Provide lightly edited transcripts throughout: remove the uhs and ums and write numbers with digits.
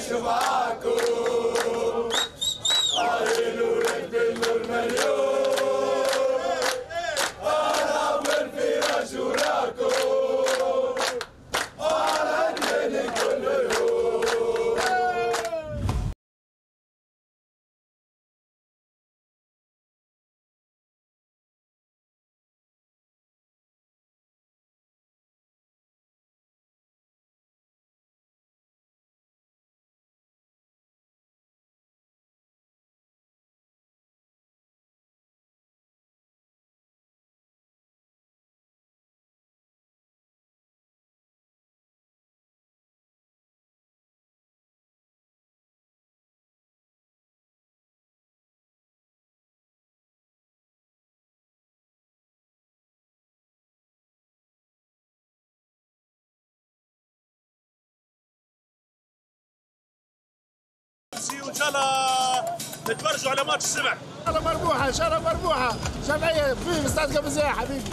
نعيش معاكم عين ولد بالنور مليون أنا في رجولاكم وعلى الدين كل يوم. وان شاء الله نتفرجوا على ماتش السبع. ان شاء الله مربوحه، ان شاء الله مربوحه، جمعيه في استاد قبزيه يا حبيبي.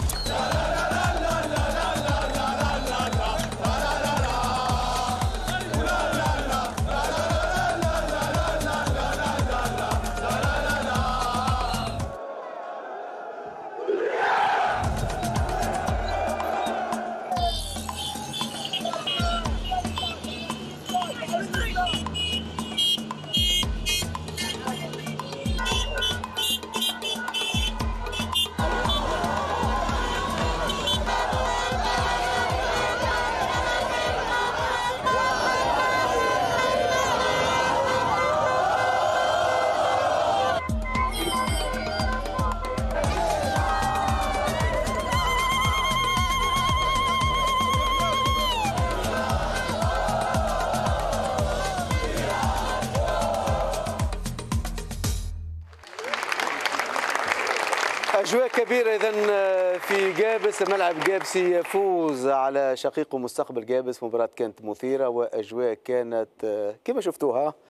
أجواء كبيرة إذا في جابس، ملعب جابسي يفوز على شقيقه مستقبل جابس. مباراة كانت مثيرة وأجواء كانت كما شفتوها